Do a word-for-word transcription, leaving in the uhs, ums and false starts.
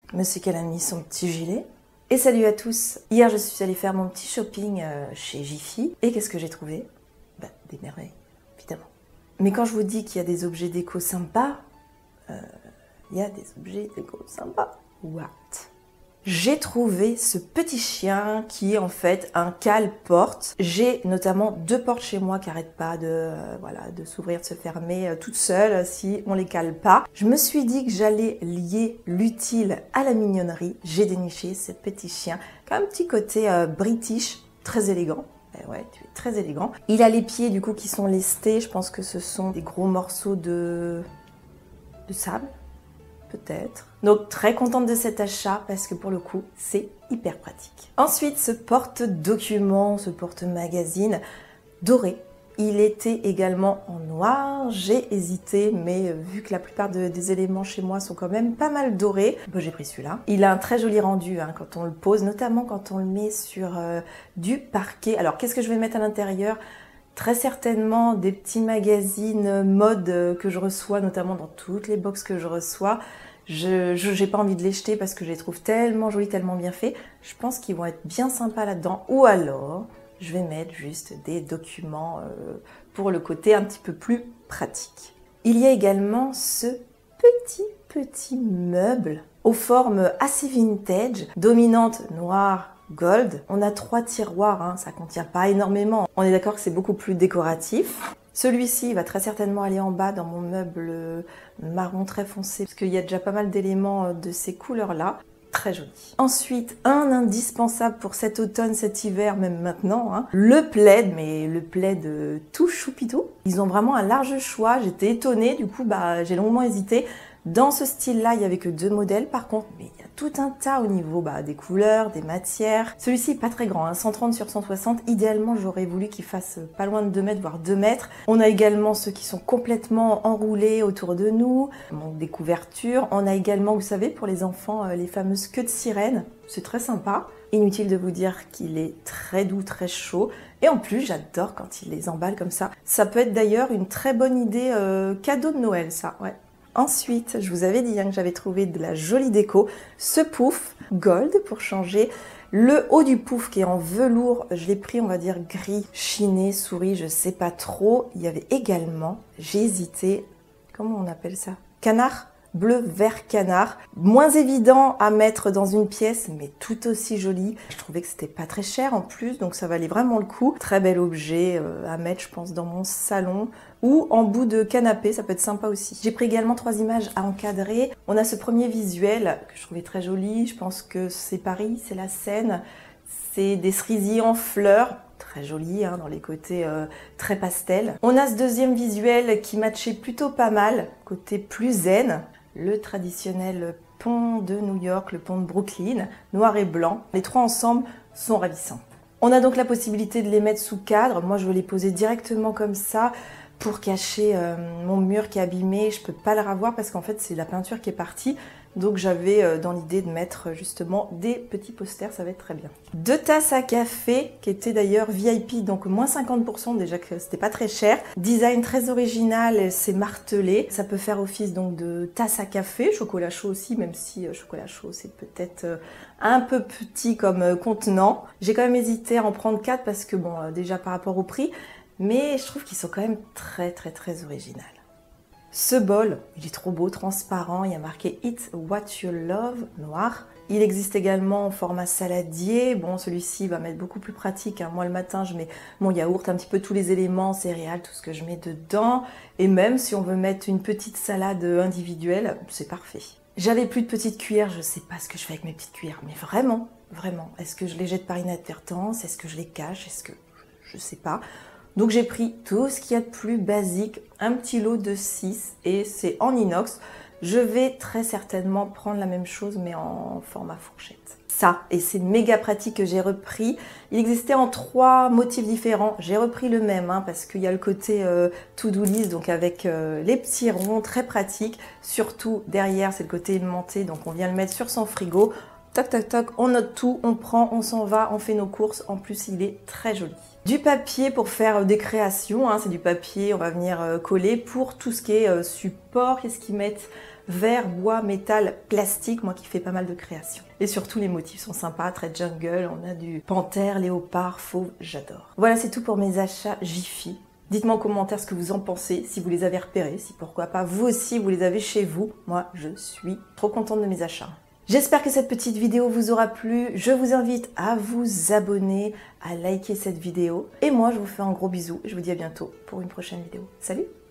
Monsieur qu'elle a mis son petit gilet. Et salut à tous. Hier, je suis allée faire mon petit shopping chez Jiffy. Et qu'est-ce que j'ai trouvé? Bah, des merveilles, évidemment. Mais quand je vous dis qu'il y a des objets déco sympas, euh, il y a des objets déco sympas. What? J'ai trouvé ce petit chien qui est en fait un cale-porte. J'ai notamment deux portes chez moi qui n'arrêtent pas de, euh, voilà, de s'ouvrir, de se fermer euh, toutes seules si on les cale pas. Je me suis dit que j'allais lier l'utile à la mignonnerie. J'ai déniché ce petit chien qui a un petit côté euh, british, très élégant. Eh ouais, tu es très élégant. Il a les pieds du coup qui sont lestés. Je pense que ce sont des gros morceaux de, de sable. Peut-être. Donc très contente de cet achat parce que pour le coup c'est hyper pratique. Ensuite ce porte-document, ce porte-magazine doré. Il était également en noir. J'ai hésité mais vu que la plupart de, des éléments chez moi sont quand même pas mal dorés, ben, j'ai pris celui-là. Il a un très joli rendu hein, quand on le pose, notamment quand on le met sur euh, du parquet. Alors qu'est-ce que je vais mettre à l'intérieur ? Très certainement des petits magazines mode que je reçois, notamment dans toutes les box que je reçois. Je n'ai pas envie de les jeter parce que je les trouve tellement jolis, tellement bien faits. Je pense qu'ils vont être bien sympas là-dedans. Ou alors, je vais mettre juste des documents euh, pour le côté un petit peu plus pratique. Il y a également ce petit, petit meuble aux formes assez vintage, dominante noire, gold. On a trois tiroirs, hein, ça contient pas énormément. On est d'accord que c'est beaucoup plus décoratif. Celui-ci va très certainement aller en bas dans mon meuble marron très foncé parce qu'il y a déjà pas mal d'éléments de ces couleurs-là. Très joli. Ensuite, un indispensable pour cet automne, cet hiver, même maintenant, hein, le plaid, mais le plaid tout choupitou. Ils ont vraiment un large choix. J'étais étonnée, du coup, bah, j'ai longuement hésité. Dans ce style-là, il n'y avait que deux modèles par contre, mais il y a tout un tas au niveau bah, des couleurs, des matières. Celui-ci est pas très grand, hein, cent trente sur cent soixante. Idéalement, j'aurais voulu qu'il fasse pas loin de deux mètres, voire deux mètres. On a également ceux qui sont complètement enroulés autour de nous, donc des couvertures. On a également, vous savez, pour les enfants, les fameuses queues de sirène. C'est très sympa. Inutile de vous dire qu'il est très doux, très chaud. Et en plus, j'adore quand il les emballe comme ça. Ça peut être d'ailleurs une très bonne idée euh, cadeau de Noël, ça, ouais. Ensuite, je vous avais dit hein, que j'avais trouvé de la jolie déco, ce pouf gold pour changer. Le haut du pouf qui est en velours, je l'ai pris on va dire gris, chiné, souris, je sais pas trop. Il y avait également, j'ai hésité, comment on appelle ça? Canard? Bleu, vert, canard. Moins évident à mettre dans une pièce, mais tout aussi joli. Je trouvais que c'était pas très cher en plus, donc ça valait vraiment le coup. Très bel objet euh, à mettre, je pense, dans mon salon ou en bout de canapé, ça peut être sympa aussi. J'ai pris également trois images à encadrer. On a ce premier visuel que je trouvais très joli. Je pense que c'est Paris, c'est la Seine. C'est des cerisiers en fleurs. Très joli, hein, dans les côtés euh, très pastel. On a ce deuxième visuel qui matchait plutôt pas mal, côté plus zen. Le traditionnel pont de New York, le pont de Brooklyn, noir et blanc. Les trois ensemble sont ravissants. On a donc la possibilité de les mettre sous cadre. Moi, je veux les poser directement comme ça pour cacher euh, mon mur qui est abîmé. Je peux pas le revoir parce qu'en fait, c'est la peinture qui est partie. Donc j'avais euh, dans l'idée de mettre justement des petits posters, ça va être très bien. Deux tasses à café qui étaient d'ailleurs V I P, donc moins cinquante pour cent, déjà que c'était pas très cher. Design très original, c'est martelé. Ça peut faire office donc de tasse à café, chocolat chaud aussi, même si euh, chocolat chaud c'est peut-être euh, un peu petit comme euh, contenant. J'ai quand même hésité à en prendre quatre parce que bon, euh, déjà par rapport au prix, mais je trouve qu'ils sont quand même très très très originaux. Ce bol, il est trop beau, transparent, il y a marqué Eat What You Love, noir. Il existe également en format saladier. Bon, celui-ci va m'être beaucoup plus pratique, hein. Moi, le matin, je mets mon yaourt, un petit peu tous les éléments, céréales, tout ce que je mets dedans. Et même si on veut mettre une petite salade individuelle, c'est parfait. J'avais plus de petites cuillères, je sais pas ce que je fais avec mes petites cuillères, mais vraiment, vraiment. Est-ce que je les jette par inadvertance? Est-ce que je les cache? Est-ce que... je sais pas. Donc j'ai pris tout ce qu'il y a de plus basique, un petit lot de six et c'est en inox. Je vais très certainement prendre la même chose mais en format fourchette. Ça, et c'est méga pratique que j'ai repris. Il existait en trois motifs différents. J'ai repris le même hein, parce qu'il y a le côté euh, to-do list, donc avec euh, les petits ronds, très pratique. Surtout derrière, c'est le côté aimanté, donc on vient le mettre sur son frigo. Toc, toc, toc, on note tout, on prend, on s'en va, on fait nos courses. En plus, il est très joli. Du papier pour faire des créations, hein, c'est du papier, on va venir coller pour tout ce qui est support. Qu'est-ce qu'ils mettent? verre, bois, métal, plastique, moi qui fais pas mal de créations. Et surtout les motifs sont sympas, très jungle, on a du panthère, léopard, fauve, j'adore. Voilà, c'est tout pour mes achats Jiffy. Dites-moi en commentaire ce que vous en pensez, si vous les avez repérés, si pourquoi pas vous aussi vous les avez chez vous. Moi, je suis trop contente de mes achats. J'espère que cette petite vidéo vous aura plu. Je vous invite à vous abonner, à liker cette vidéo. Et moi, je vous fais un gros bisou. Je vous dis à bientôt pour une prochaine vidéo. Salut!